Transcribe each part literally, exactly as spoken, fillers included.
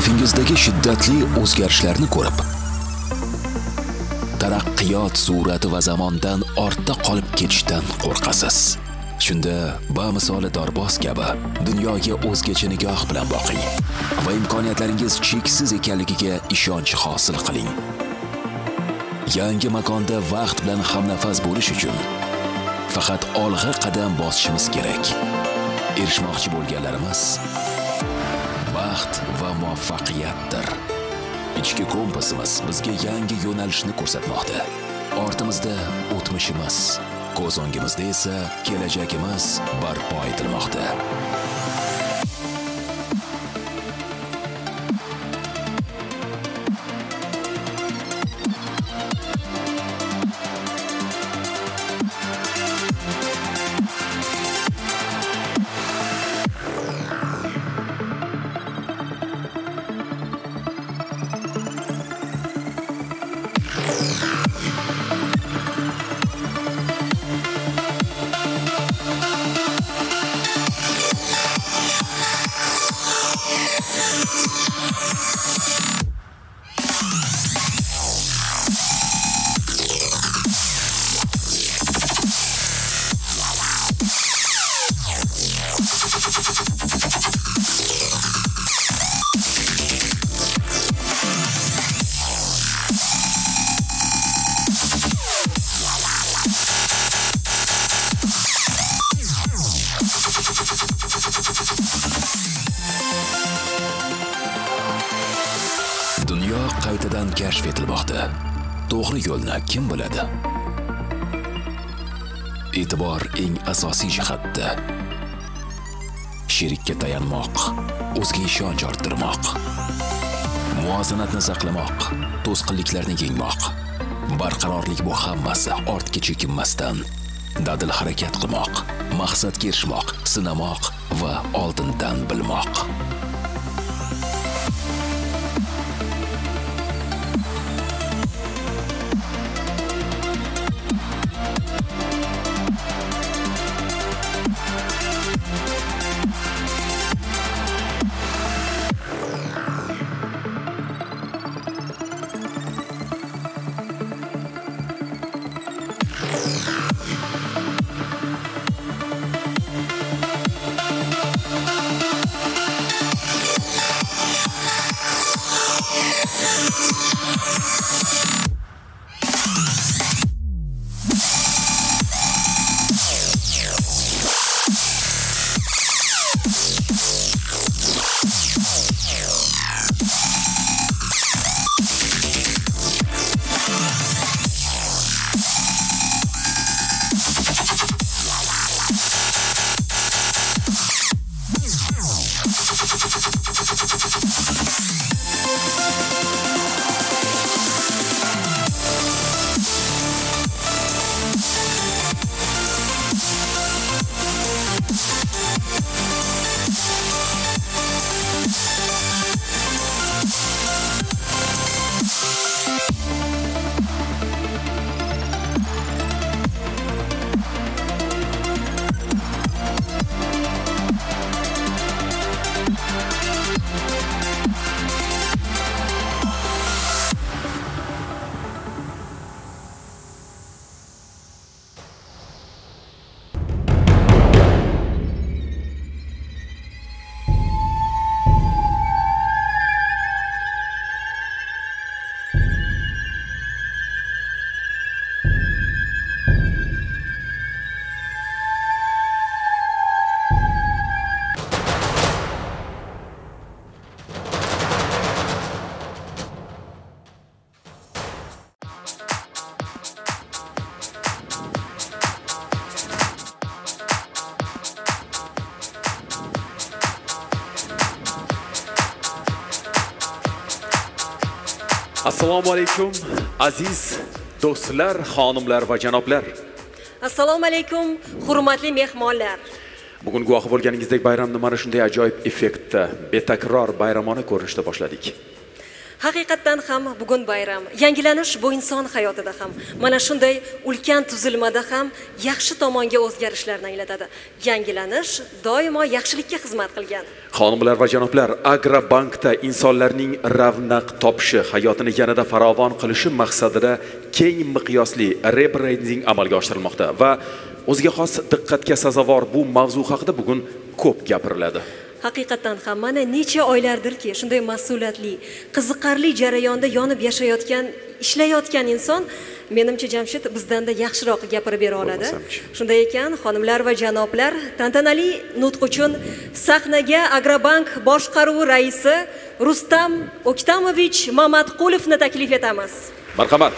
atrofingizdagi shiddatli o'zgarishlarni ko'rib, taraqqiyot surati va zamondan ortda qolib ketishdan qo'rqasiz. Shunda bamisoli dorboz kabi dunyoga o'zgacha nigoh bilan boqing va imkoniyatlaringiz cheksiz ekanligiga ishonch hosil qiling. Yangi makonda vaqt bilan hamnafas bo'lish uchun faqat olg'a qadam bosishimiz kerak. Erishmoqchi bo'lganlarimiz baxt va muvaffaqiyatdir. Ichki kompasimiz bizga yangi yo'nalishni ko'rsatmoqda. Ortimizda o'tmishimiz, ko'z o'ngimizda esa kelajagimiz barpo etilmoqda. Dunyo qaytadan kashf etilmoqda. To'g'ri yo'lni kim biladi? E'tibor eng asosiy jihatda. Sherikka tayanmoq, o'zga ishonch orttirmoq, muvozanatni saqlamoq, to'sqinliklarni yengmoq. Barqarorlik bu hammasi ortga chekinmasdan dadil harakat qilmoq, maqsadga erishmoq, sinamoq va oldindan bilmoq. Assalomu alaykum aziz do'stlar, xonimlar va janoblar. Assalomu alaykum hurmatli mehmonlar. Bugun guvohi bo'lganingizdek bayramni mana shunday ajoyib effektda, betakror bayramona ko'rinishda boshladik. Haqiqatdan ham bugun bayram. Yangilanish bu inson hayotida ham, mana shunday ulkan tuzilmada ham yaxshi tomonga o'zgarishlarni anglatadi. Yangilanish doimo yaxshilikka xizmat qilgan. Xonimlar va janoblar, Agrobankda insonlarning ravnaq topishi, hayotini yanada farovon qilishi maqsadida keng miqyosli rebranding amalga oshirilmoqda va o'ziga xos diqqatga sazovor bu mavzu haqida bugun ko'p gapiriladi. Haqiqatan ham mana necha oylardirki shunday mas'uliyatli, qiziqarli jarayonda yonib yashayotgan, ishlayotgan inson menimcha Jamshid bizdan-da yaxshiroq gapirib bera oladi. Shunday ekan, xonimlar va janoblar, tantanali nutq uchun sahnaga Agrobank boshqaruvi raisi Rustam Oktamovich Mamatqulovni taklif etamiz. Marhamat.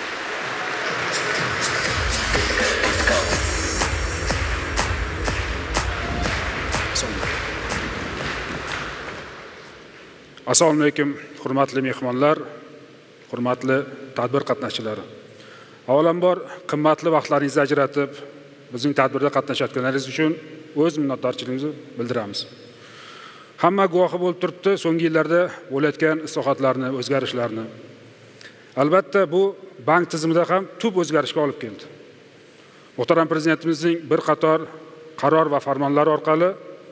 Assalomu alaykum, hurmatli mehmonlar, hurmatli tadbir qatnashchilari. Avvalambor, qimmatli vaqtlaringizni ajratib, bizning tadbirda qatnashayotganingiz uchun o'z minnatdorchiligimizni bildiramiz. Hamma guvohi bo'lib turibdi so'nggi yillarda bo'layotgan islohotlarni, o'zgarishlarni. Albatta, bu bank tizimida ham tub o'zgarishga olib keldi. Muhtaram prezidentimizning bir qator qaror va farmonlari orqali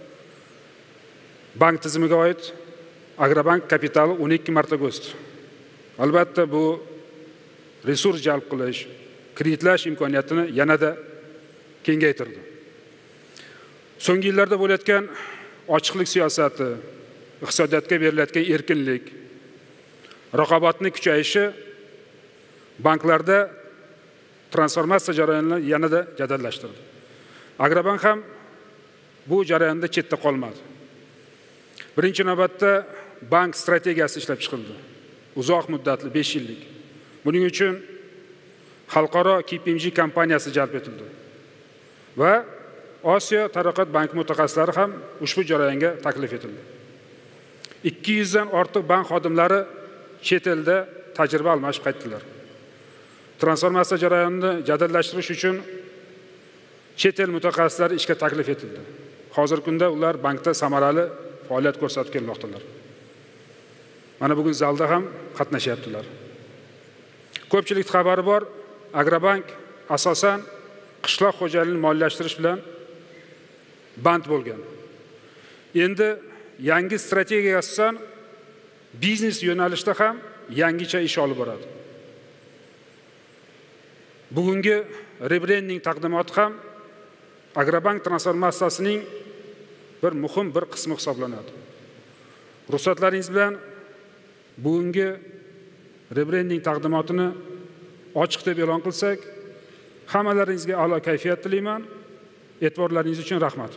bank tizimiga oid Agrobank kapitali o'n ikki martaga o'sdi. Albatta, bu resurs jalb qilish, kreditlash imkoniyatini yanada kengaytirdi. So'nggi yillarda bo'layotgan ochiqlik siyosati, iqtisodiyotga berilayotgan erkinlik, raqobatning kuchayishi banklarda transformatsiya jarayonini yanada jadallashtirdi. Agrobank ham bu jarayonda chetda qolmadi. Birinchi navbatda bank strategiyasi ishlab chiqildi. Uzoq muddatli besh yillik. Buning uchun xalqaro K P M G kompaniyasi jalb etildi. Va Osiyo taraqqiyot banki mutaxassislari ham ushbu jarayonga taklif etildi. ikki yuz dan ortiq bank xodimlari chet elda tajriba almashib qaytdilar. Transformatsiya jarayonini jadallashtirish uchun chet el mutaxassislari ishga taklif etildi. Hozirgi kunda ular bankda samarali faoliyat ko'rsatib kelmoqdalar. Mana bugun zalda ham qatnashyaptilar. Ko'pchilik xabari bor, Agrobank asosan qishloq xo'jaligini moliyalashtirish bilan band bo'lgan. Endi yangi strategiyaga asosan biznes yo'nalishida ham yangicha ish olib boradi. Bugungi rebranding taqdimoti ham Agrobank transformatsiyasining bir muhim bir qismi hisoblanadi. Ruxsatlaringiz bilan bugungi rebranding taqdimotini ochiq deb e'lon qilsak, hammalaringizga a'lo kayfiyat tilayman. E'tiborlaringiz uchun rahmat.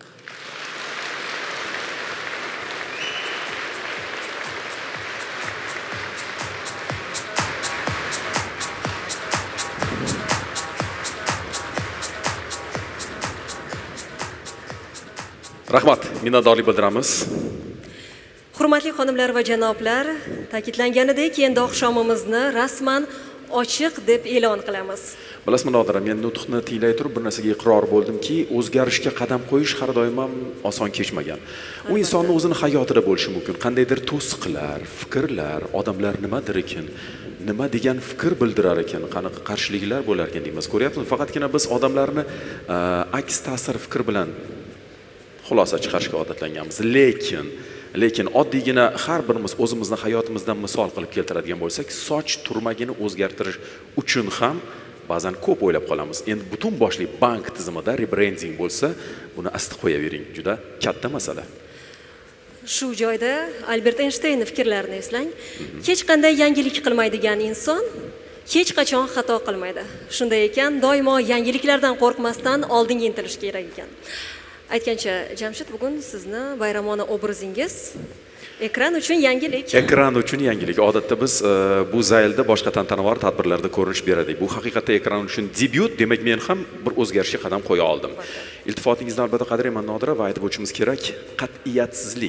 Rahmat, minnatdorlik bildiramiz. Hurmatli xonimlar va janoblar, ta'kidlanganidek, endi oqshomimizni rasman ochiq deb e'lon qilamiz. Bilasizmi, Nodira, men nutqni tinglay turib bir narsaga iqror bo'ldimki, o'zgarishga qadam qo'yish har doim ham oson kechmagan. U insonning o'zini hayotida bo'lishi mumkin. Qandaydir to'siqlar, fikrlar, odamlar nimadir ekan, nima degan fikr bildirar ekan, qanaqa qarshiliklar bo'lar ekan deymiz. Ko'ryapsizmi? Faqatgina biz odamlarni aks ta'sir fikr bilan xulosa chiqarishga odatlanganmiz. Lekin lekin oddiygina har birimiz o'zimizni hayotimizdan misol qilib keltiradigan bo'lsak, soch turmagini o'zgartirish uchun ham ba'zan ko'p o'ylab qolamiz. Endi butun boshli bank tizimida rebranding bo'lsa, buni asti qo'yavering, juda katta masala. Shu joyda Albert Einsteinning fikrlarini eslang. Hech qanday yangilik qilmaydigan inson hech qachon xato qilmaydi. Shunday ekan, doimo yangiliklardan qo'rqmasdan oldinga intilish kerak ekan. Aytgancha, Jamshid, bugun sizni bayramona obrazingiz ekran uchun yangilik. Ekran uchun yangilik. Odatda biz bu zaylda boshqa tantanavor tadbirlarda ko'rinish beradik. Bu haqiqatda ekran uchun debyut, demak men ham bir o'zgarishga qadam qo'ya oldim. Iltifotingizni albatta qadrlayman, Nodira, va aytib o'tishimiz kerak, qat'iyatsizlik.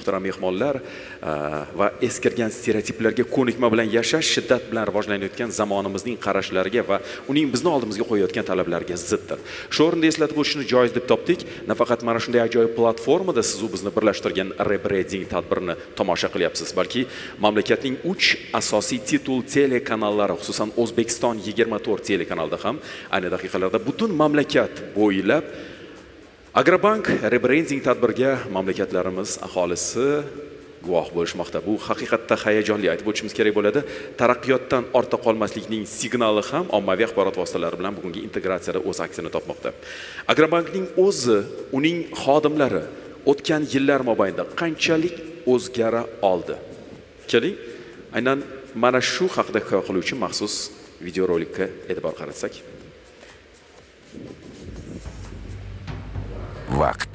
muhtaram mehmonlar, va eskirgan stereotiplarga ko'nikma bilan yashash shiddat bilan rivojlanayotgan zamonimizning qarashlariga va uning bizni oldimizga qo'yayotgan talablariga ziddir. Shu o'rinda eslatib o'tishni joiz deb topdik. Nafaqat mana shunday ajoyib platformada siz u bizni birlashtirgan rebranding tadbirini tomosha qilyapsiz, balki mamlakatning uch asosiy titul telekanallari, xususan O'zbekiston yigirma to'rt telekanalida ham ayni daqiqalarda butun mamlakat bo'ylab Agrobank rebranding tadbiriga mamlakatlarimiz aholisi guvoh bo'lishmoqda. Bu haqiqatda hayajonli, aytib o'tishimiz kerak bo'ladi. Taraqqiyotdan ortda qolmaslikning signali ham ommaviy axborot vositalari bilan bugungi integratsiyada o'z aksini topmoqda. Agrobankning o'zi, uning xodimlari o'tgan yillar mobaynida qanchalik o'zgara oldi? Keling, aynan mana shu haqida hikoya qiluvchi maxsus videorolikka e'tibor qaratsak. Vaqt.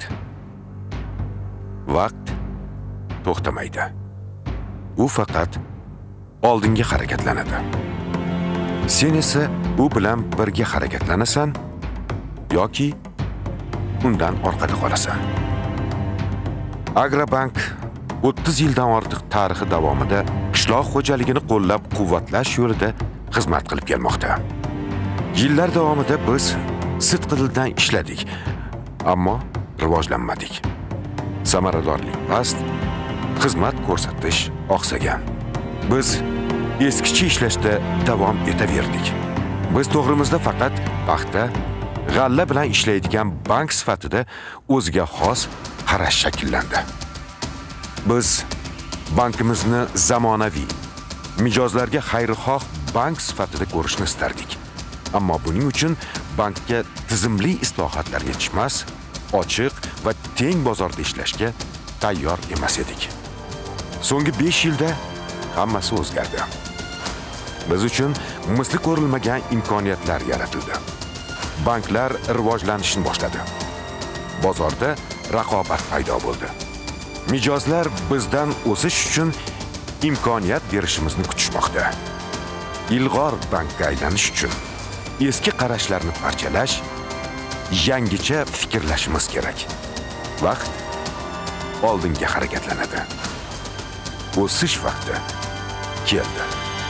Vaqt to'xtamaydi. U faqat oldinga harakatlanadi. Sen esa u bilan birga harakatlanasan yoki undan orqada qolasan. Agrobank o'ttiz yildan ortiq tarixi davomida qishloq xo'jaligini qo'llab-quvvatlash yo'lida xizmat qilib kelmoqda. Yillar davomida biz sidqidildan ishladik, ammo rivojlanmadik. Samaradorlik past, xizmat ko'rsatish oqsagan. Biz eskicha ishlashda davom etaverdik. Biz to'g'rimizda faqat paxta, g'alla bilan ishlaydigan bank sifatida o'ziga xos qarash shakllandi. Biz bankimizni zamonaviy, mijozlarga xayrixoh bank sifatida ko'rishni istardik. Ammo buning uchun bankka tizimli islohotlar yetishmas, ochiq va teng bozorda ishlashga tayyor emas edik. So'nggi besh yilda hammasi o'zgardi. Biz uchun misli ko'rilmagan imkoniyatlar yaratildi. Banklar rivojlanishni boshladi. Bozorda raqobat paydo bo'ldi. Mijozlar bizdan o'sish uchun imkoniyat berishimizni kutishmoqda. Ilg'or bankka aylanish uchun eski qarashlarni parchalash, yangicha fikrlashimiz kerak. Vaqt oldinga harakatlanadi. O'sish vaqti keldi.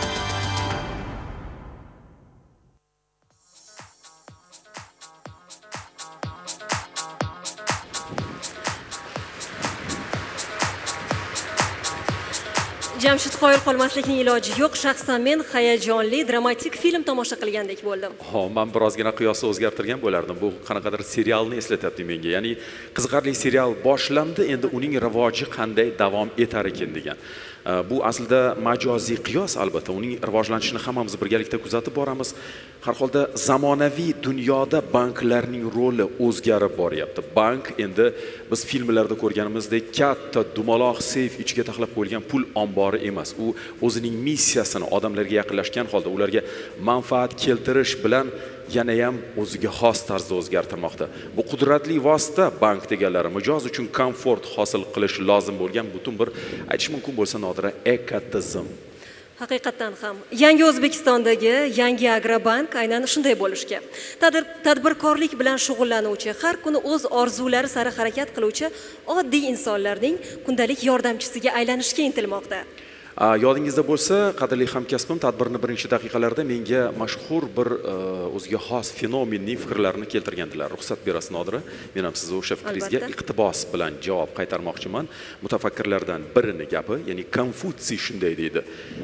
Jamshid qoyil qolmaslikning iloji yo'q. Shaxsan men hayajonli, dramatik film tomosha qilgandek bo'ldim. Ha, men birozgina qiyosni o'zgartirgan bo'lardim. Bu qanaqadir serialni eslatyapti menga. Ya'ni qiziqarli serial boshlandi, endi uning rivoji qanday davom etar ekan degan. Bu aslida majoziy qiyos, albatta. Uning rivojlanishini hammamiz birgalikda kuzatib boramiz. Har holda zamonaviy dunyoda banklarning roli o'zgarib boryapti. Bank endi biz filmlarda ko'rganimizdek katta dumaloq seyf ichiga taxlab qo'yilgan pul ombori emas. U o'zining missiyasini odamlarga yaqinlashgan holda ularga manfaat keltirish bilan yana ham o'ziga xos tarzda o'zgartirmoqda. Bu qudratli vosita bank deganlari mijoz uchun komfort hosil qilish lozim bo'lgan butun bir, aytish mumkin bo'lsa, nodira ekotizim. Haqiqatan ham yangi O'zbekistondagi yangi Agrobank aynan shunday bo'lishga. Tadbirkorlik bilan shug'ullanuvchi, har kuni o'z orzulari sari harakat qiluvchi oddiy insonlarning kundalik yordamchisiga aylanishga intilmoqda. Yodingizda bo'lsa, qadrli hamkasbim, tadbirning birinchi daqiqalarida menga mashhur bir o'ziga xos fenomenning fikrlarini keltirgandilar. Ruxsat berasiz Nodira, men ham siz o'sha fikringizga iqtibos bilan javob qaytarmoqchiman. Mutafakkirlardan birining gapi, ya'ni Konfutsiy shunday deydi: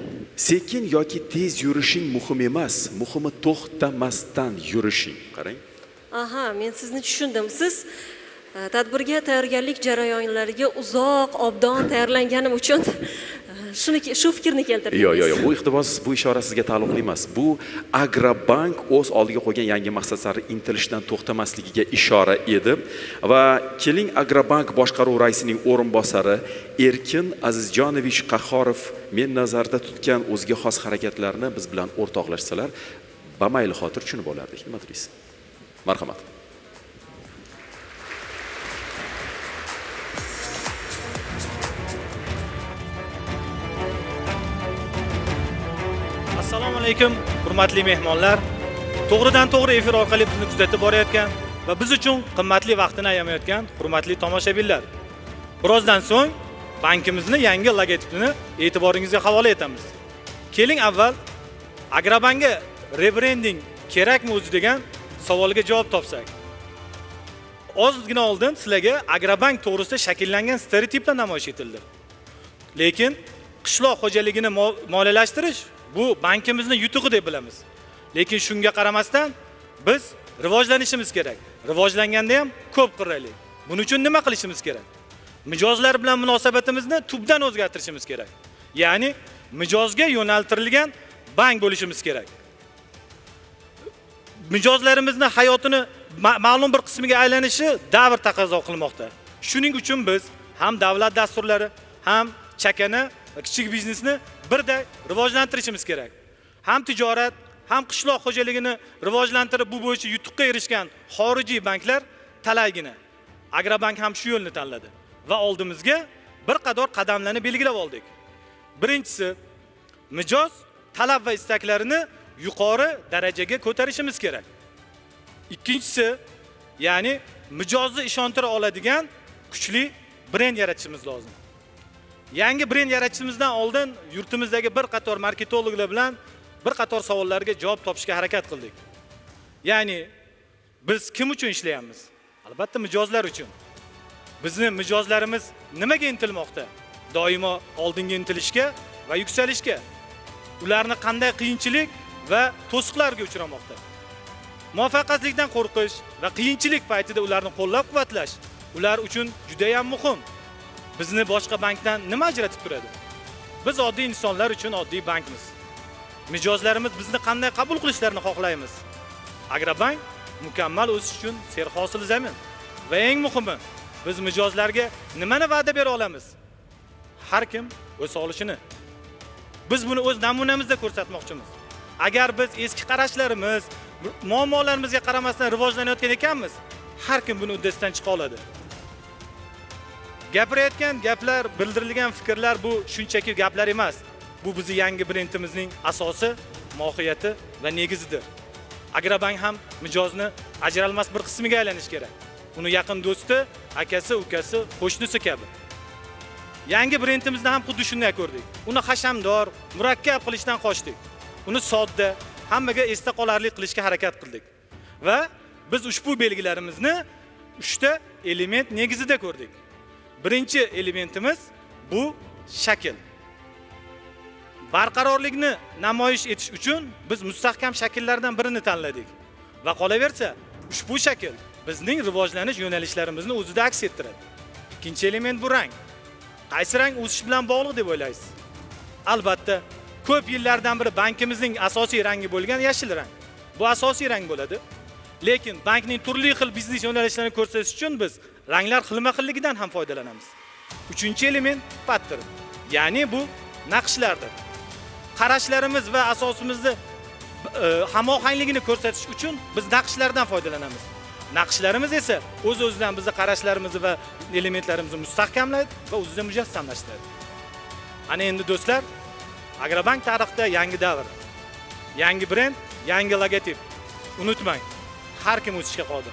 sekin yoki tez yurishing muhim emas, muhimi to'xtamasdan yurishing. Qarang. Aha, men sizni tushundim. Siz tadbirga tayyorgarlik jarayonlariga uzoq, obdon tayyorlanganim uchun shuni shu fikrni keltirdingiz. Yo'q, yo'q, bu iqtibos, bu ishora sizga taalluqli emas. Bu Agrobank o'z oldiga qo'ygan yangi maqsad sari intilishdan to'xtamasligiga ishora edi va keling Agrobank boshqaruv raisining o'rinbosari Erkin Azizjonovich Qahhorov men nazarda tutgan o'ziga xos harakatlarni biz bilan o'rtoqlashsalar, bamayli xotir tushunib olardik. Nima deysiz? Marhamat. Assalomu alaykum, hurmatli mehmonlar. To'g'ridan to'g'ri efir orqali bizni kuzatib borayotgan va biz uchun qimmatli vaqtini ayamayotgan hurmatli tomoshabinlar. Birozdan so'ng bankimizni yangi logotipini e'tiboringizga havola etamiz. Keling avval Agrobankga rebranding kerakmi o'zi degan savolga javob topsak. Ozgina oldin sizlarga Agrobank to'g'risida shakllangan stereotiplar namoyish etildi. Lekin qishloq xo'jaligini moliyalashtirish bu bankimizning yutug'i deb bilamiz. Lekin shunga qaramasdan biz rivojlanishimiz kerak. Rivojlanganda ham ko'p qirraylik. Buning uchun nima qilishimiz kerak? Mijozlar bilan munosabatimizni tubdan o'zgartirishimiz kerak. Ya'ni mijozga yo'naltirilgan bank bo'lishimiz kerak. Mijozlarimizni hayotini ma'lum bir qismiga aylanishi davr taqozo qilmoqda. Shuning uchun biz ham davlat dasturlari, ham chakana va kichik biznesni birday rivojlantirishimiz kerak. Ham tijorat, ham qishloq xo'jaligini rivojlantirib bu bo'yicha yutuqqa erishgan xorijiy banklar talaygina. Agrobank ham shu yo'lni tanladi va oldimizga bir qator qadamlarni belgilab oldik. Birinchisi, mijoz talab va istaklarini yuqori darajaga ko'tarishimiz kerak. Ikkinchisi, ya'ni mijozni ishontira oladigan kuchli brend yaratishimiz lozim. Yangi brend yaratishimizdan oldin yurtimizdagi bir qator marketologlar bilan bir qator savollarga javob topishga harakat qildik. Ya'ni biz kim uchun ishlayapmiz? Albatta mijozlar uchun. Bizni mijozlarimiz nimaga intilmoqda? Doimo oldinga intilishga va yuksalishga. Ularni qanday qiyinchilik va to'siqlarga uchramoqda? Muvaffaqiyatsizlikdan qo'rqish va qiyinchilik paytida ularni qo'llab-quvvatlash ular uchun juda ham muhim. Bizni boshqa bankdan nima ajratib turadi? Biz oddiy insonlar uchun oddiy bankmiz. Mijozlarimiz bizni qanday qabul qilishlarini xohlaymiz. Agrobank mukammal o'sish uchun serhosil zamin. Va eng muhimi, biz mijozlarga nimani va'da bera olamiz? Har kim o'z olishini. Biz buni o'z namunamizda ko'rsatmoqchimiz. Agar biz eski qarashlarimiz, muammolarimizga qaramasdan rivojlanayotgan ekanmiz, har kim buni uddasidan chiqa oladi. Gapirayotgan gaplar, bildirilgan fikrlar bu shunchaki gaplar emas. Bu bizning yangi brendimizning asosi, mohiyati va negizidir. Agrobank ham mijozni ajralmas bir qismiga aylanish kerak. Uni yaqin do'sti, akasi, ukasi, qo'shnisi kabi. Yangi brendimizni ham xuddi shunday ko'rdik. Uni hashamdor, murakkab qilishdan qochdik. Uni sodda, hammaga esda qolarli qilishga harakat qildik. Va biz ushbu belgilarimizni uchta element negizida ko'rdik. Birinchi elementimiz bu shakl. Barqarorlikni namoyish etish uchun biz mustahkam shakllardan birini tanladik. Va qolaversa, ushbu shakl bizning rivojlanish yo'nalishlarimizni o'zida aks ettiradi. Ikkinchi element bu rang. Qaysi rang o'sish bilan bog'liq deb o'ylaysiz? Albatta, ko'p yillardan beri bankimizning asosiy rangi bo'lgan yashil rang. Bu asosiy rang bo'ladi. Lekin bankning turli xil biznes yo'nalishlarini ko'rsatish uchun biz ranglar xilma-xilligidan ham foydalanamiz. Uchinchi element pattern. Ya'ni bu naqshlardir. Qarashlarimiz va asosimizni hamohangligini ko'rsatish uchun biz naqshlardan foydalanamiz. Naqshlarimiz esa o'z-o'zidan bizning qarashlarimizni va elementlarimizni mustahkamlaydi va o'zida mujassamlashtiradi. Ana endi do'stlar, Agrobank tarixida yangi davr, yangi brend, yangi logotip. Unutmang, har kim o'sishga qodir.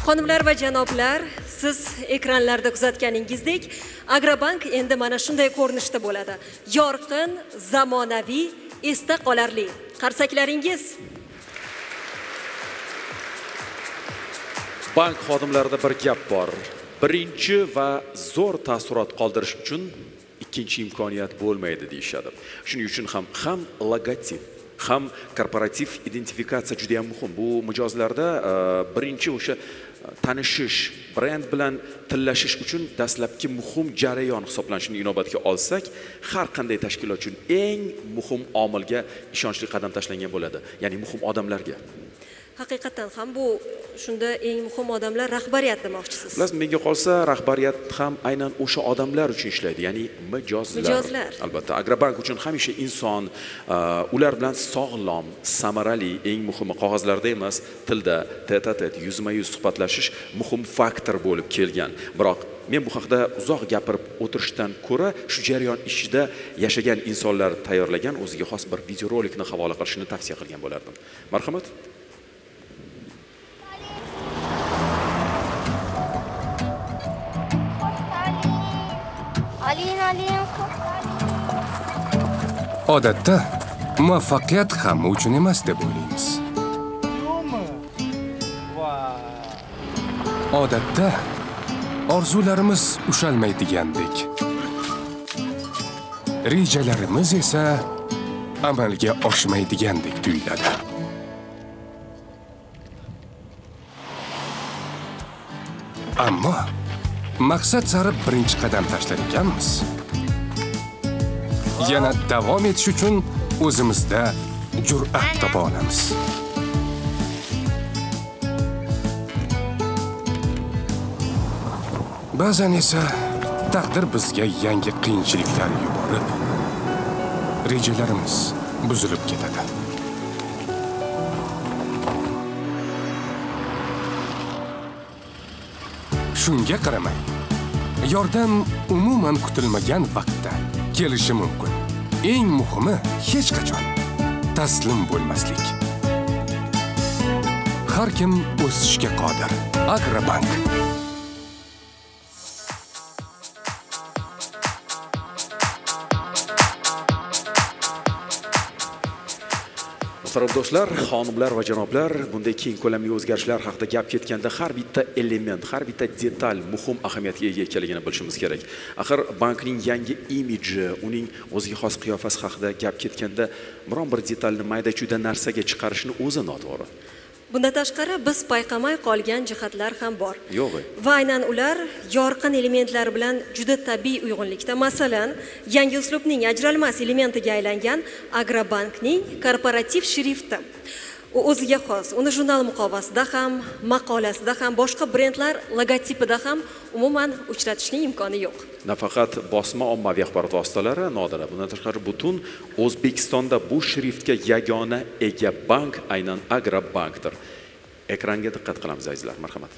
Xonimlar va janoblar, siz ekranlarda kuzatganingizdek, Agrobank endi mana shunday ko'rinishda bo'ladi. Yorqin, zamonaviy, esda qolarli. Qarsaklaringiz. Bank xodimlarida bir gap bor. Birinchi va zo'r taassurot qoldirish uchun ikkinchi imkoniyat bo'lmaydi deyshadi. Shuning uchun ham ham logotip, ham korporativ identifikatsiya juda ham muhim. Bu mijozlarda birinchi o'sha tanishish, brend bilan tillashish uchun dastlabki muhim jarayon hisoblanishini inobatga olsak, har qanday tashkilot uchun eng muhim omilga ishonchli qadam tashlangan bo'ladi, ya'ni muhim odamlarga. Haqiqatan ham bu shunda eng muhim odamlar rahbariyat demoqchisiz. Bilasizmi, menga qolsa rahbariyat ham aynan o'sha odamlar uchun ishlaydi, ya'ni mijozlar. Mijozlar. Albatta, Agrobank uchun hamisha inson, ular bilan sog'lom, samarali, eng muhimi qog'ozlarda emas, tilda, tet-a-tet, yuzma-yuz suhbatlashish muhim faktor bo'lib kelgan. Biroq men bu haqda uzoq gapirib o'tirishdan ko'ra, shu jarayon ichida yashagan insonlar tayyorlagan o'ziga xos bir videorolikni havola qilishni tavsiya qilgan bo'lardim. Marhamat. Odatda muvaffaqiyat hamma uchun emas deb o'ylaymiz. Odatda orzularimiz ushalmaydigandek, rejalarimiz esa amalga oshmaydigandek tuyuladi. Ammo maqsad sari birinchi qadam tashlar ekanmiz. Yana davom etish uchun o'zimizda jur'at topa olamiz. Ba'zan esa taqdir bizga yangi qiyinchiliklar yuborib, rejalarimiz buzilib ketadi. Shunga qaramay, yordam umuman kutilmagan vaqtda kelishi mumkin. Eng muhimi hech qachon taslim bo'lmaslik. Har kim o'sishga qodir. Agrobank. Muhtaram do'stlar, xonimlar va janoblar, bunday keng ko'lamli o'zgarishlar haqida gap ketganda har bitta element, har bitta detal muhim ahamiyatga ega ekanligini bilishimiz kerak. Axir bankning yangi imidji, uning o'ziga xos qiyofasi haqida gap ketganda biron bir detalni mayda-chuyda narsaga chiqarishni o'zi noto'g'ri. Bundan tashqari biz payqamay qolgan jihatlar ham bor. Yo'q. Va aynan ular yorqin elementlar bilan juda tabiiy uyg'unlikda. Masalan, yangi uslubning ajralmas elementiga aylangan Agrobankning korporativ shrifti. U o'ziga xos. Uni jurnal muqovasida ham, maqolasida ham, boshqa brendlar logotipida ham umuman uchratishning imkoni yo'q. Nafaqat bosma ommaviy axborot vositalari nodira, bundan tashqari butun O'zbekistonda bu shriftga yagona ega bank aynan Agrobankdir. Ekranga diqqat qilamiz azizlar, marhamat.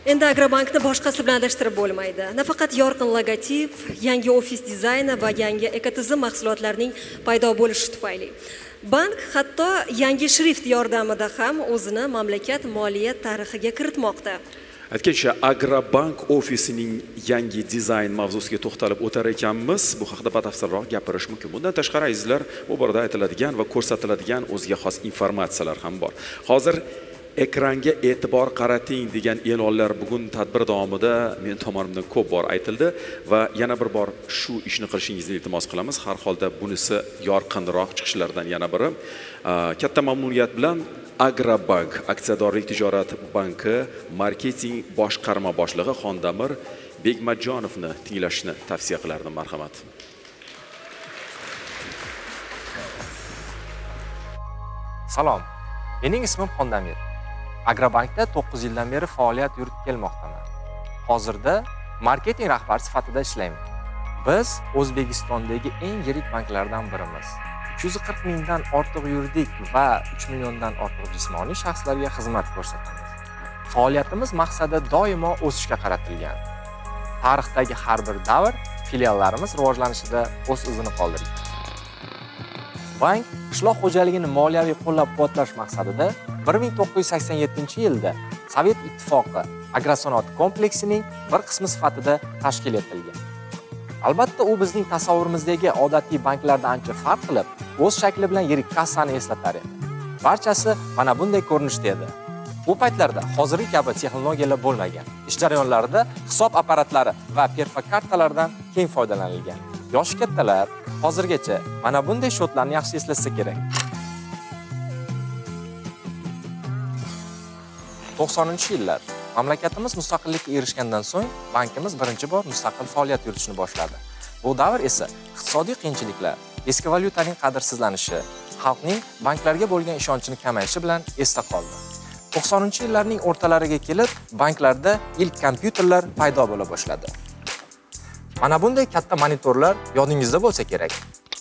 Endi Agrobankni boshqasi bilan adashtirib bo'lmaydi. Nafaqat yorqin logotip, yangi ofis dizayni va yangi ekotizim mahsulotlarining paydo bo'lishi tufayli bank hatto yangi shrift yordamida ham o'zini mamlakat moliya tarixiga kiritmoqda. Aytgancha, Agrobank ofisining yangi dizayn mavzusiga to'xtalib o'tar ekanmiz. Bu haqida batafsilroq gapirish mumkin. Bundan tashqari azizlar, bu borada aytiladigan va ko'rsatiladigan o'ziga xos informatsiyalar ham bor. Hozir ekranga e'tibor qarating degan e'lonlar bugun tadbir davomida men tomonimdan ko'p bor aytildi va yana bir bor shu ishni qilishingizni iltimos qilamiz. Har holda bunisi yorqinroq chiqishlardan yana biri. Katta mamnuniyat bilan Agrobank aksiyadorlik tijorat banki marketing boshqarma boshlig'i Xondamir Begmatjonovni tinglashni tavsiya qilardim. Marhamat. Salom. Mening ismim Xondamir. Agrobankda to'qqiz yildan beri faoliyat yuritib kelmoqdaman. Hozirda marketing rahbari sifatida ishlayman. Biz O'zbekistondagi eng yirik banklardan birimiz. uch yuz qirq mingdan ortiq yuridik va uch milliondan ortiq jismoniy shaxslarga xizmat ko'rsatamiz. Faoliyatimiz maqsadi doimo o'sishga qaratilgan. Tarixdagi har bir davr filiallarimiz rivojlanishida o'z izini qoldirgan. Bank qishloq xo'jaligini moliyaviy qo'llab-quvvatlash maqsadida bir ming to'qqiz yuz sakson yettinchi yilda Sovet ittifoqi agrosanoat kompleksining bir qismi sifatida tashkil etilgan. Albatta, u bizning tasavvurimizdagi odatiy banklardan ancha farq qilib, o'z shakli bilan yirik kassani eslatar edi. Barchasi mana bunday ko'rinishda edi. Bu paytlarda hozirgi kabi texnologiyalar bo'lmagan. Ish jarayonlarida hisob apparatlari va perfokartalardan keng foydalanilgan. Yosh kattalar hozirgacha mana bunday shotlarni yaxshi eslasa kerak. to'qsoninchi yillar mamlakatimiz mustaqillikka erishgandan so'ng bankimiz birinchi bor mustaqil faoliyat yuritishni boshladi. Bu davr esa iqtisodiy qiyinchiliklar, eski valyutaning qadrsizlanishi, xalqning banklarga bo'lgan ishonchini kamayishi bilan esda qoldi. to'qsoninchi yillarning o'rtalariga kelib, banklarda ilk kompyuterlar paydo bo'la boshladi. Mana bunday katta monitorlar yodingizda bo'lsa kerak.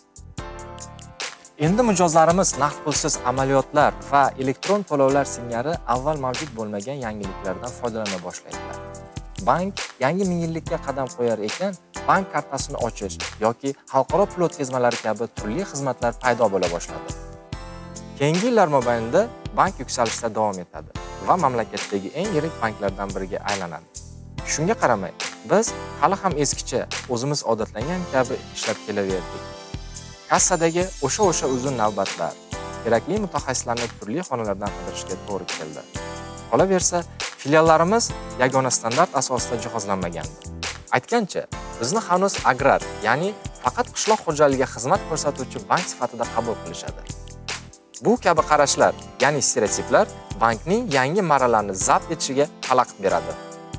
Endi mijozlarimiz naqd pulsiz amaliyotlar va elektron to'lovlar singari avval mavjud bo'lmagan yangiliklardan foydalana boshlaydilar. Bank yangi ming yillikka qadam qo'yar ekan, bank kartasini ochish yoki xalqaro pul o'tkazmalari kabi turli xizmatlar paydo bo'la boshladi. Keyingi yillar mobaynida bank yuksalishda davom etadi va mamlakatdagi eng yirik banklardan biriga aylanadi. Shunga qaramay, biz hali ham eskicha, o'zimiz odatlangan kabi ishlab kelaverdik. Kassadagi o'sha-o'sha uzun navbatlar, kerakli mutaxassislarni turli xonalardan qidirishga to'g'ri keldi. Qolaversa, filiallarimiz yagona standart asosida jihozlanmagandi. Aytgancha, bizni hanuz agrar, ya'ni faqat qishloq xo'jaligiga xizmat ko'rsatuvchi bank sifatida qabul qilishadi. Bu kabi qarashlar, ya'ni stereotiplar bankning yangi marralarini zabt etishiga xalaqit beradi.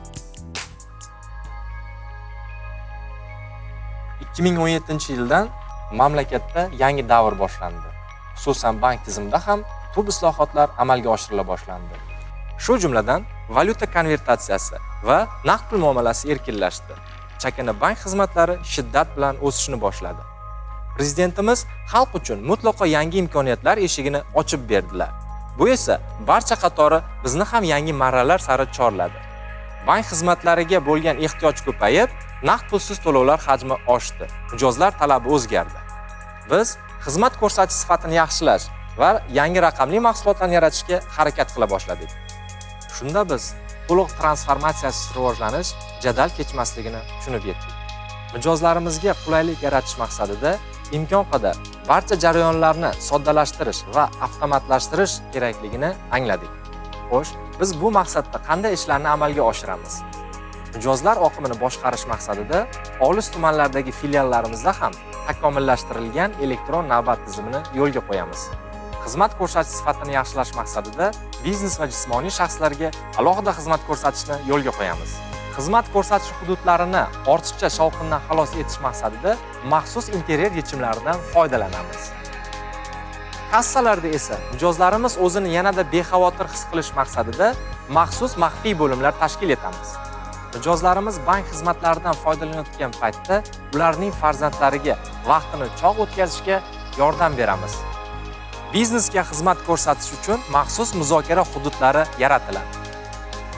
ikki ming o'n yettinchi yildan mamlakatda yangi davr boshlandi. Xususan bank tizimida ham tub islohotlar amalga oshirila boshlandi. Shu jumladan valyuta konvertatsiyasi va naqd pul muomalasi erkinlashdi. Chakana bank xizmatlari shiddat bilan o'sishni boshladi. Prezidentimiz xalq uchun mutlaqo yangi imkoniyatlar eshigini ochib berdilar. Bu esa barcha qatori bizni ham yangi marralar sari chorladi. Bank xizmatlariga bo'lgan ehtiyoj ko'payib, naqd pulsiz to'lovlar hajmi oshdi. Mijozlar talabi o'zgardi. Biz xizmat ko'rsatish sifatini yaxshilash va yangi raqamli mahsulotlarni yaratishga harakat qila boshladik. Shunda biz to'liq transformatsiyasiz rivojlanish jadal kechmasligini tushunib yetdik. Mijozlarimizga qulaylik yaratish maqsadida imkon qadar barcha jarayonlarni soddalashtirish va avtomatlashtirish kerakligini angladik. Xo'sh, biz bu maqsadda qanday ishlarni amalga oshiramiz? Mijozlar oqimini boshqarish maqsadida olis tumanlardagi filiallarimizda ham takomillashtirilgan elektron navbat tizimini yo'lga qo'yamiz. Xizmat ko'rsatish sifatini yaxshilash maqsadida biznes va jismoniy shaxslarga alohida xizmat ko'rsatishni yo'lga qo'yamiz. Xizmat ko'rsatish hududlarini ortiqcha shovqindan xalos etish maqsadida maxsus interyer yechimlaridan foydalanamiz. Kassalarda esa mijozlarimiz o'zini yanada bexavotir his qilish maqsadida maxsus maxfiy bo'limlar tashkil etamiz. Mijozlarimiz bank xizmatlaridan foydalanayotgan paytda ularning farzandlariga vaqtini chog' o'tkazishga yordam beramiz. Biznesga xizmat ko'rsatish uchun maxsus muzokara hududlari yaratiladi.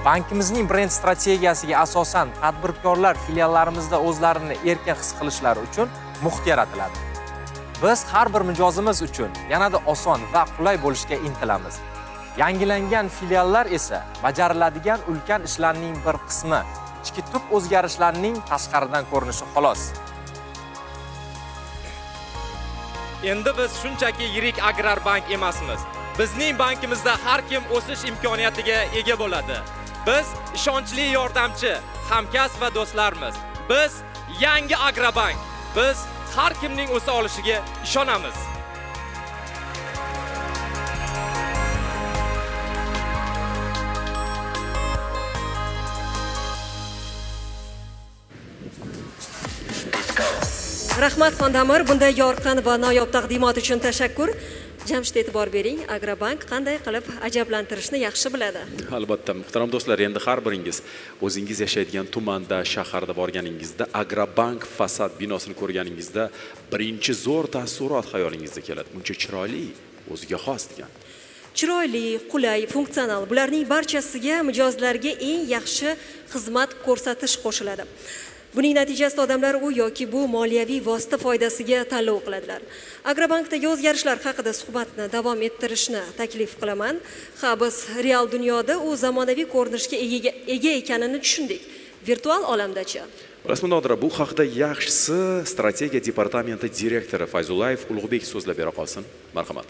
Bankimizning brend strategiyasiga asosan tadbirkorlar filiallarimizda o'zlarini erkin his qilishlari uchun muhit yaratiladi. Biz har bir mijozimiz uchun yanada oson va qulay bo'lishga intilamiz. Yangilangan filiallar esa bajariladigan ulkan ishlarning bir qismi, ichki tub o'zgarishlarning tashqaridan ko'rinishi xolos. Endi biz shunchaki yirik agrar bank emasmiz. Bizning bankimizda har kim o'sish imkoniyatiga ega bo'ladi. Biz ishonchli yordamchi, hamkasb va do'stlarmiz. Biz yangi Agrobank. Biz har kimning o'sa olishiga ishonamiz. Rahmat Xondamir, bunday yorqin va noyob taqdimot uchun tashakkur. Jamshid, e'tibor bering, Agrobank qanday qilib ajablantirishni yaxshi biladi. Albatta, muhtaram do'stlar, endi har biringiz o'zingiz yashaydigan tumanda, shaharda borganingizda, Agrobank fasad binosini ko'rganingizda birinchi zo'r taassurot xayolingizga keladi. Buncha chiroyli, o'ziga xos degan. Chiroyli, qulay, funksional, bularning barchasiga mijozlarga eng yaxshi xizmat ko'rsatish qo'shiladi. Buning natijasida odamlar u yoki bu moliyaviy vosita foydasiga tanlov qiladilar. Agrobankdagi o'zgarishlar haqida suhbatni davom ettirishni taklif qilaman. Ha, biz real dunyoda u zamonaviy ko'rinishga ega ekanini tushundik. Virtual olamda-chi? Rasman Nodira, bu haqda yaxshisi strategiya departamenti direktori Fayzullayev Ulug'bek so'zlab bera qolsin. Marhamat.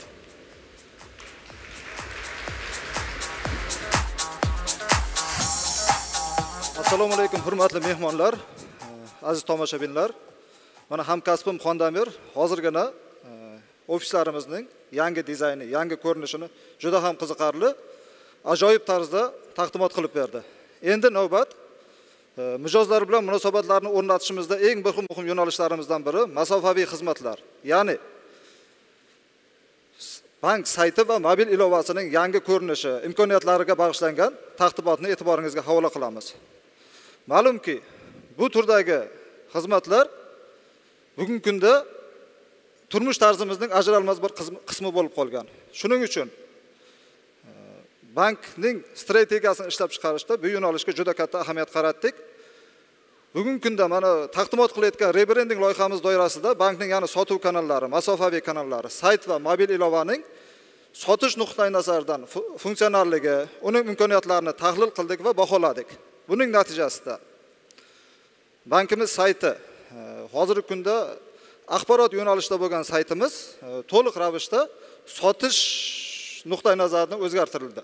Assalomu alaykum, hurmatli mehmonlar. Aziz tomoshabinlar, mana hamkasbim Xondamir hozirgina ofislarimizning yangi dizayni, yangi ko'rinishini juda ham qiziqarli, ajoyib tarzda taqdimot qilib berdi. Endi navbat mijozlar bilan munosabatlarni o'rnatishimizda eng bir muhim yo'nalishlarimizdan biri masofaviy xizmatlar. Ya'ni bank sayti va mobil ilovasining yangi ko'rinishi, imkoniyatlariga bag'ishlangan taqdimotni e'tiboringizga havola qilamiz. Ma'lumki, bu turdagi xizmatlar bugungi kunda turmush tarzimizning ajralmas bir qismi bo'lib qolgan. Shuning uchun bankning strategiyasini ishlab chiqarishda bu yo'nalishga juda katta ahamiyat qaratdik. Bugungi kunda mana taqdimot qilayotgan rebrending loyihamiz doirasida bankning yana sotuv kanallari, masofaviy kanallari, sayt va mobil ilovaning sotish nuqtai nazaridan funksionalligi, uning imkoniyatlarini tahlil qildik va baholadik. Buning natijasida bankimiz sayti hozirgi kunda axborot yo'nalishida bo'lgan saytimiz to'liq ravishda sotish nuqtai nazaridan o'zgartirildi.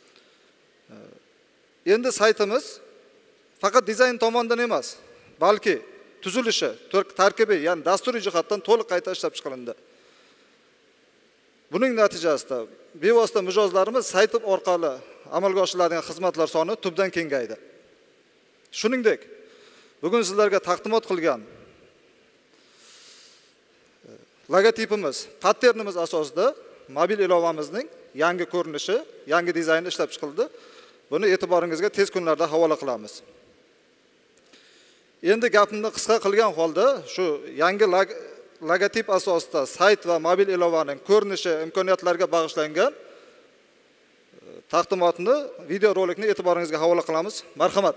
Endi saytimiz faqat dizayn tomonidan emas, balki tuzilishi, tarkibiy, ya'ni dasturiy jihatdan to'liq qayta ishlab chiqildi. Buning natijasida bevosita mijozlarimiz sayt orqali amalga oshiriladigan xizmatlar soni tubdan kengaydi. Shuningdek, bugun sizlarga taqdimot qilgan logotipimiz, patternimiz asosida mobil ilovamizning yangi ko'rinishi, yangi dizayni ishlab chiqildi. Buni e'tiboringizga tez kunlarda havola qilamiz. Endi gapimni qisqa qilgan holda shu yangi logotip asosida sayt va mobil ilovaning ko'rinishi, imkoniyatlariga bag'ishlangan taqdimotni, video rolikni e'tiboringizga havola qilamiz. Marhamat.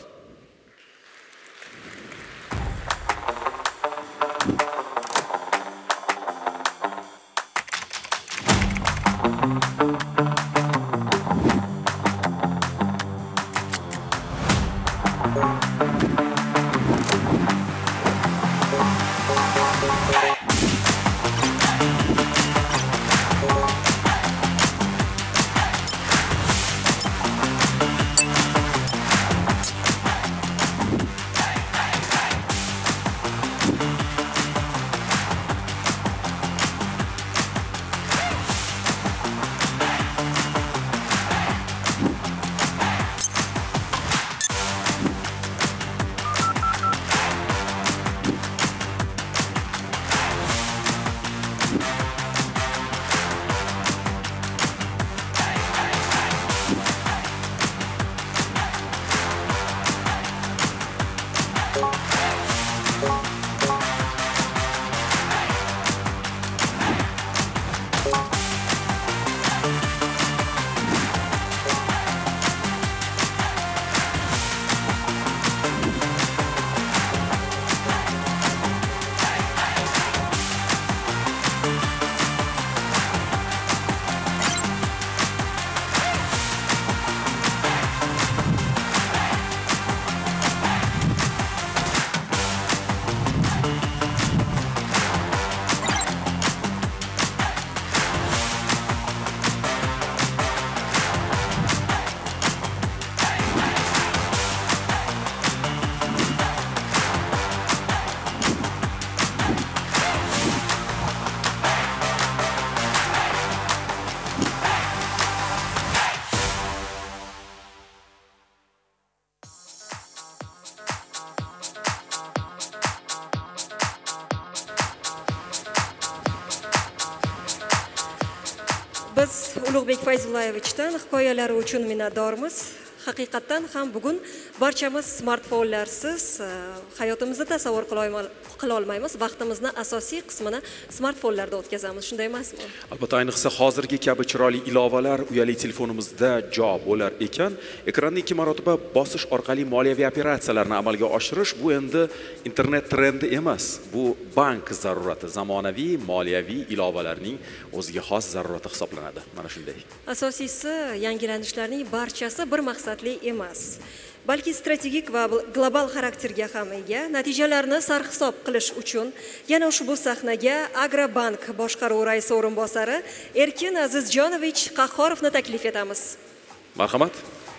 Biz Ulug'bek Fayzullayevichdan hikoyalari uchun minnatdormiz. Haqiqatan ham bugun barchamiz smartfonlarsiz hayotimizni tasavvur qila olmaymiz. Vaqtimizni asosiy qismini smartfonlarda o'tkazamiz, shunday emasmi? Albatta, ayniqsa hozirgi kabi chiroyli ilovalar uyali telefonimizda jo bo'lar ekan, ekranni ikki marotaba bosish orqali moliyaviy operatsiyalarni amalga oshirish bu endi internet trendi emas. Bu bank zarurati, zamonaviy moliyaviy ilovalarning o'ziga xos zarurati hisoblanadi. Mana shunday. Asosiysi, yangilanishlarning barchasi bir maqsadli emas. Balki strategik va global xarakterga ham ega. Natijalarni sarhisob qilish uchun yana ushbu sahnaga Agrobank boshqaruvi raisi o'rinbosari Erkin Azizjonovich Qahhorovni taklif etamiz. Marhamat.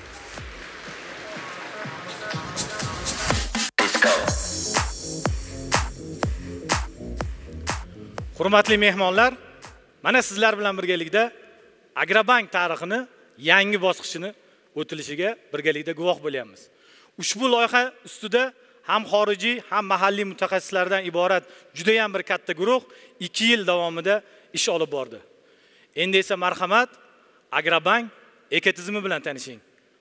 Hurmatli mehmonlar, mana sizlar bilan birgalikda Agrobank tarixini yangi bosqichini o'tilishiga birgalikda guvoh bo'lyapmiz. Ushbu loyiha ustida ham xorijiy, ham mahalliy mutaxassislardan iborat juda ham bir katta guruh ikki yil davomida ish olib bordi. Endi esa marhamat, Agrobank ekotizimi bilan tanishing.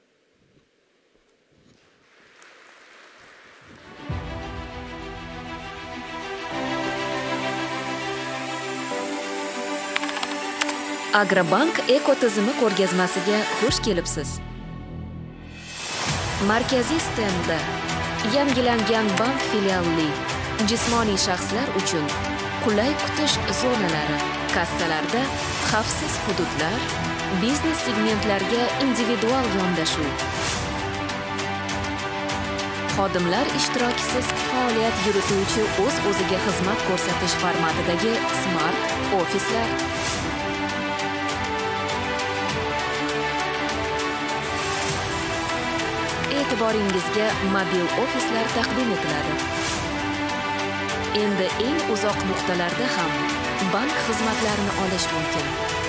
Agrobank ekotizimi ko'rgazmasiga xush kelibsiz. Markaziy stendda yangilangan bank filialli jismoniy shaxslar uchun qulay kutish zonalari, kassalarda xavfsiz hududlar, biznes segmentlarga individual yondashuv, xodimlar ishtirokisiz faoliyat yurituvchi o'z-o'ziga xizmat ko'rsatish formatidagi smart ofislar, e'tiboringizga mobil ofislar taqdim etiladi. Endi eng uzoq nuqtalarda ham bank xizmatlarini olish mumkin.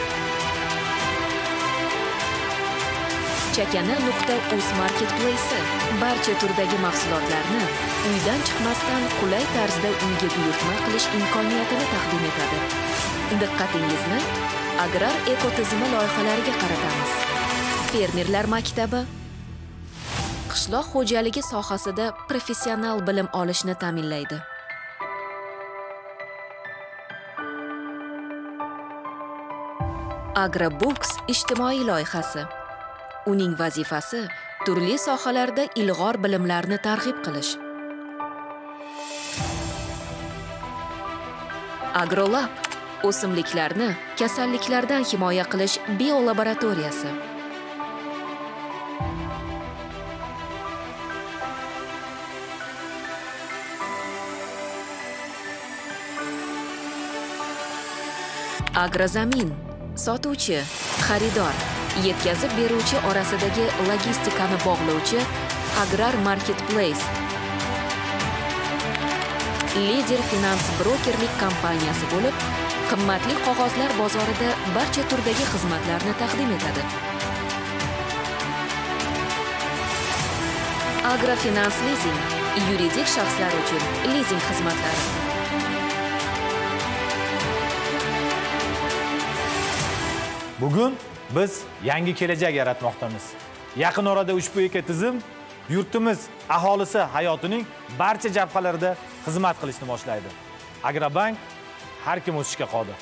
Chakana nuqta uz marketplace barcha turdagi mahsulotlarni uydan chiqmasdan qulay tarzda uyga buyurtma qilish imkoniyatini taqdim etadi. Diqqatingizni agrar ekotizimi loyihalariga qaratamiz. Fermerlar maktabi qishloq xo'jaligi sohasida professional bilim olishni ta'minlaydi. Agrobooks ijtimoiy loyihasi. Uning vazifasi turli sohalarda ilg'or bilimlarni targ'ib qilish. Agrolab o'simliklarni kasalliklardan himoya qilish biolaboratoriyasi. Agrozamin sotuvchi, xaridor, yetkazib beruvchi orasidagi logistikani bog'lovchi agrar marketplace. Lider finans brokerlik kompaniyasi bo'lib, qimmatli qog'ozlar bozorida barcha turdagi xizmatlarni taqdim etadi. Agrofinans lizing, yuridik shaxslar uchun lizing xizmatlari. Bugun biz yangi kelajak yaratmoqdamiz. Yaqin orada ushbu ekotizim yurtimiz aholisi hayotining barcha jabhalarida xizmat qilishni boshlaydi. Agrobank har kim o'sishga qodir.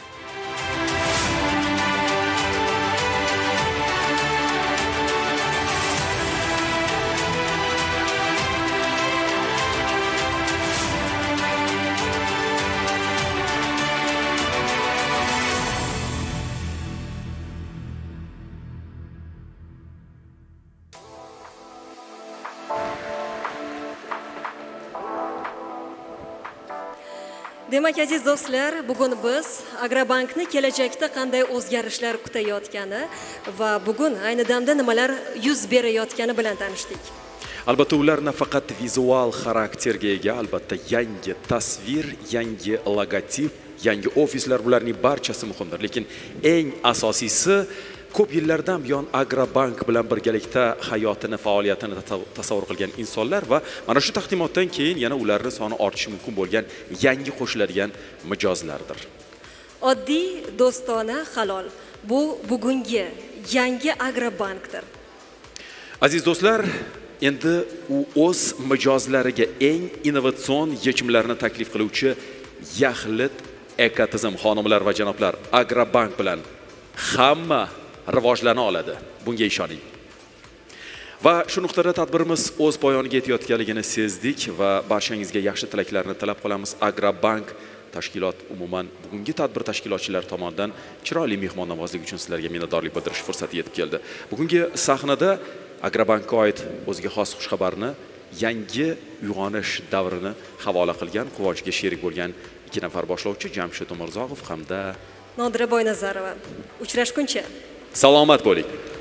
Demak, aziz do'stlar, bugun biz Agrobankni kelajakda qanday o'zgarishlar kutayotgani va bugun ayni damda nimalar yuz berayotgani bilan tanishdik. Albatta, ular nafaqat vizual xarakterga ega, albatta yangi tasvir, yangi logotip, yangi ofislar, bularning barchasi muhimdir, lekin eng asosiysi ko'p yillardan buyon Agrobank bilan birgalikda hayotini, faoliyatini tasavvur qilgan insonlar va mana shu taqdimotdan keyin yana ularning soni ortishi mumkin bo'lgan yangi qo'shiladigan mijozlardir. Oddiy, do'stona, halol. Bu bugungi yangi Agrobankdir. Aziz do'stlar, endi u o'z mijozlariga eng innovatsion yechimlarni taklif qiluvchi yaxlit ekotizim xonimlar va janoblar Agrobank bilan hamma rivojlana oladi. Bunga ishoning. Va shu nuqtada tadbirimiz o'z poyoniga yetayotganligini sezdik va barchangizga yaxshi tilaklarni tilab qolamiz. Agrobank tashkilot umuman bugungi tadbir tashkilotchilari tomonidan chiroyli mehmonnavozlik uchun sizlarga minnatdorlik bildirish fursati yetib keldi. Bugungi sahnada Agrobankka oid o'ziga xos xushxabarni, yangi uyg'onish davrini havola qilgan, quvonchga sherik bo'lgan ikki nafar boshlovchi Jamshid Umarzoqov hamda Nodira Boynazarova. Uchrashguncha. Salomat bo'ling.